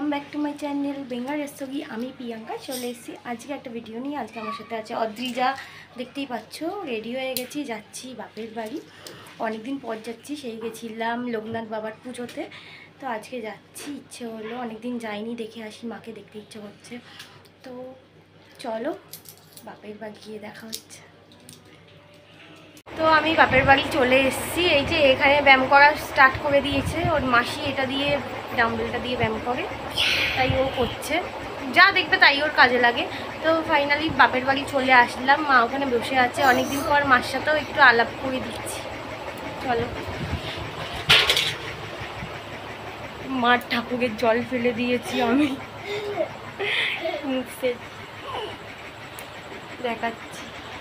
Welcome back to my channel Bengal recipe. আমি প্রিয়াঙ্কা চলে এসেছি আজকে একটা ভিডিও নিয়ে। আজকে আমার সাথে আছে অদ্রিজা, দেখতেই পাচ্ছ। রেডি হয়ে গেছি, যাচ্ছি বাপের বাড়ি। অনেকদিন পর যাচ্ছি, সেই গেছিলাম লোকনাথ বাবার পুজোতে, তো আজকে যাচ্ছি। ইচ্ছে হলো, অনেকদিন যাইনি, দেখে আসি, মাকে দেখতে ইচ্ছে করছে। তো চলো বাপের বাড়ি গিয়ে দেখা হচ্ছে। তো আমি বাপের বাড়ি চলে এসেছি। এই যে এখানে ব্যায়াম করা স্টার্ট করে দিয়েছে ওর মাসি, এটা দিয়ে ডাম্বেলটা দিয়ে ব্যায়াম করে, তাই ও করছে, যা দেখবে তাই ওর কাজে লাগে। তো ফাইনালি বাপের বাড়ি চলে আসলাম, মা ওখানে বসে আছে। অনেকদিন পর মার সাথেও একটু আলাপ করে দিচ্ছি, চলো। মার ঠাকুরের জল ফেলে দিয়েছি আমি, মুখে দেখাচ্ছি।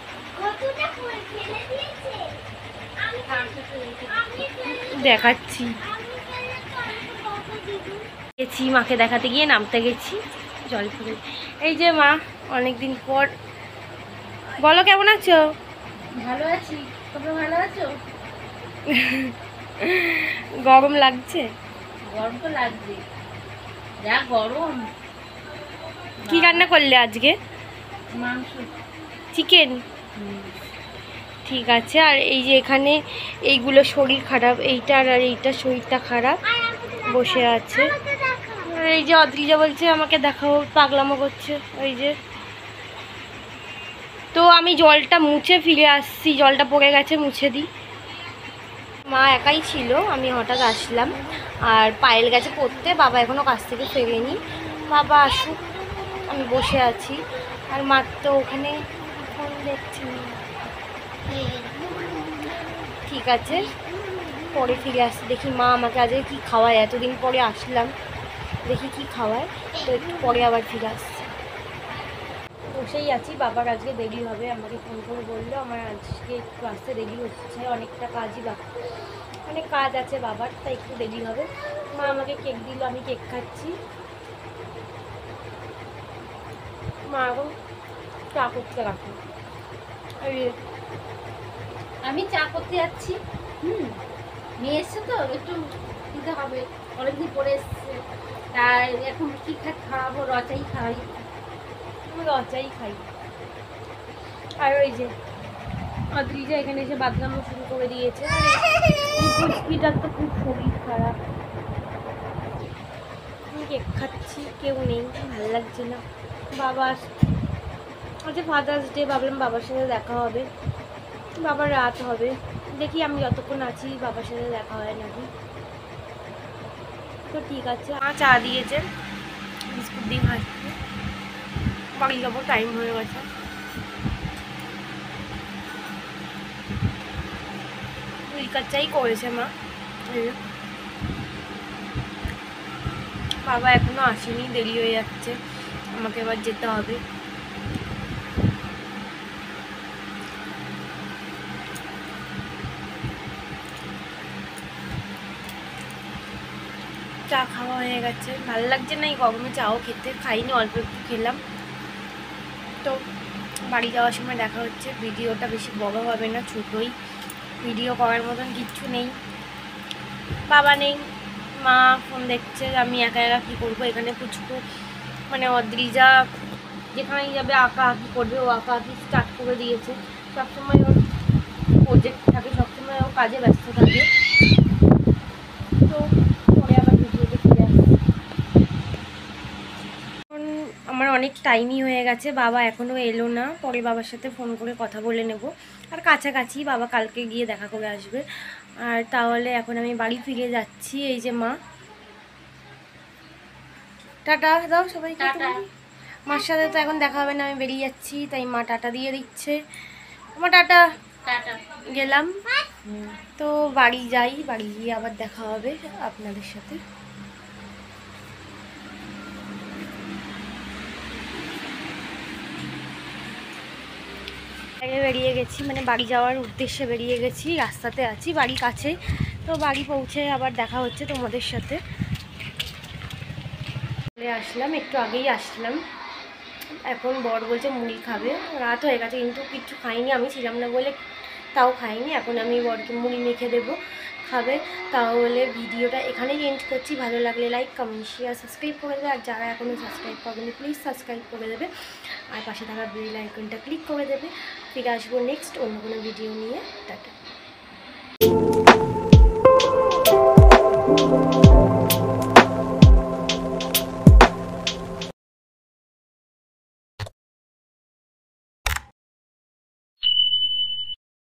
দেখাচ্ছি, গেছি মাকে দেখাতে গিয়ে নামতে গেছি, জল ফেলে। এই যে মা, অনেকদিন পর। বলো কেমন আছো? ভালো আছি, তোমরা ভালো আছো? গরম লাগছে? গরম তো লাগবে, যা গরম। কি রান্না করলে আজকে? মাংস, চিকেন। ঠিক আছে। আর এই যে এখানে এইগুলো শরীর খারাপ, এইটার আর এইটার শরীরটা খারাপ, বসে আছে। আর এই যে অদ্রিজা বলছে আমাকে দেখাও, পাগলামো করছে ওই যে। তো আমি জলটা মুছে ফিরে আসছি, জলটা পড়ে গেছে, মুছে দিই। মা একাই ছিল, আমি হঠাৎ আসলাম। আর পায়েল গেছে পড়তে, বাবা এখনও কাছ থেকে ফেরেনি, বাবা আসুক। আমি বসে আছি, আর মা তো ওখানে ফোন দেখছি। ঠিক আছে, পরে ফিরে আসছি, দেখি মা আমাকে আজকে কী খাওয়ায়। এতদিন পরে আসলাম, দেখি কি খাওয়ায়, তো একটু পরে আবার ফিরে আসছি। বসেই আছি, বাবার আজকে দেরি হবে, আমাকে ফোন করে বললো আমার আজকে একটু আসতে দেরি হচ্ছে, অনেকটা কাজই অনেক কাজ আছে বাবার, তাই একটু দেরি হবে। মা আমাকে কেক দিল, আমি কেক খাচ্ছি। মা এখন চা করতে রাখো। আমি চা করতে যাচ্ছি। নিয়ে এসছে তো একটু দিতে হবে, অনেকদিন পরে এসছে। তাই এখন কি খাওয়াবো? রচাই খাই। আমি লজ্জাই খাই। আর ওই যে অদ্রিজা এখানে এসে বাদলামো শুরু করে দিয়েছে। পুচকিটার তো খুব শরীর খারাপ। আমি কেক খাচ্ছি, কেউ নেই, ভালো লাগছে না। বাবা আজকে ফাদার্স ডে, ভাবলাম বাবার সাথে দেখা হবে, বাবার রাত হবে, দেখি আমি যতক্ষণ আছি বাবার সাথে দেখা হয় নাকি। তো ঠিক আছে, মা চা দিয়েছে, বিস্কুট দিয়ে খাচ্ছি। বাড়ি যাবো, টাইম হয়ে গেছে। চাই করেছে মা। বাবা এখনো আসেনি, দেরি হয়ে যাচ্ছে, আমাকে এবার যেতে হবে। চা খাওয়া হয়ে গেছে, ভালো লাগছে না এই গরমে চাও খেতে, খাইনি, অল্প একটু খেলাম। তো বাড়ি যাওয়ার সময় দেখা হচ্ছে। ভিডিওটা বেশি বড় হবে না, ছোটোই, ভিডিও করার মতন কিচ্ছু নেই। বাবা নেই, মা ফোন দেখছে, আমি একা একা কী করবো এখানে। পুচকু মানে অদ্রিজা যেখানেই যাবে আঁকা আঁকি করবে, ও আঁকা আঁকি স্টার্ট করে দিয়েছে। সবসময় ওর প্রজেক্ট থাকে, সবসময় ও কাজে ব্যস্ত থাকে। তো পরে আবার ভিডিওতে ফিরে আসছে। আমার অনেক টাইমই হয়ে গেছে, বাবা এখনও এলো না, পরে বাবার সাথে ফোন করে কথা বলে নেব। আর কাছাকাছি, বাবা কালকে গিয়ে দেখা করে আসবে। আর তাহলে এখন আমি বাড়ি ফিরে যাচ্ছি। এই যে মা, টাটা দাও সবাইকে। মার সাথে তো এখন দেখা হবে না, আমি বেরিয়ে যাচ্ছি, তাই মা টাটা দিয়ে দিচ্ছে। আমার টাটা, গেলাম। তো বাড়ি যাই, বাড়ি গিয়ে আবার দেখা হবে আপনাদের সাথে। বেরিয়ে গেছি, মানে বাড়ি যাওয়ার উদ্দেশ্যে বেরিয়ে গেছি, রাস্তাতে আছি, বাড়ি কাছে। তো বাড়ি পৌঁছে আবার দেখা হচ্ছে তোমাদের সাথে। চলে আসলাম, একটু আগেই আসলাম। এখন বর বলছে মুড়ি খাবে, রাত হয়ে গেছে কিন্তু কিচ্ছু খাইনি, আমি ছিলাম না বলে তাও খাইনি। এখন আমি বরকে মুড়ি মেখে দেবো, খাবে। তাহলে ভিডিওটা এখানেই এন্ড করছি। ভালো লাগলে লাইক, কমেন্ট, শেয়ার, সাবস্ক্রাইব করে দেবে। আর যারা এখনও সাবস্ক্রাইব করবেনি প্লিজ সাবস্ক্রাইব করে দেবে, আর পাশে থাকা বেল আইকনটা ক্লিক করে দেবে। ফিরে আসবো নেক্সট অন্য কোনো ভিডিও নিয়ে। টাটা।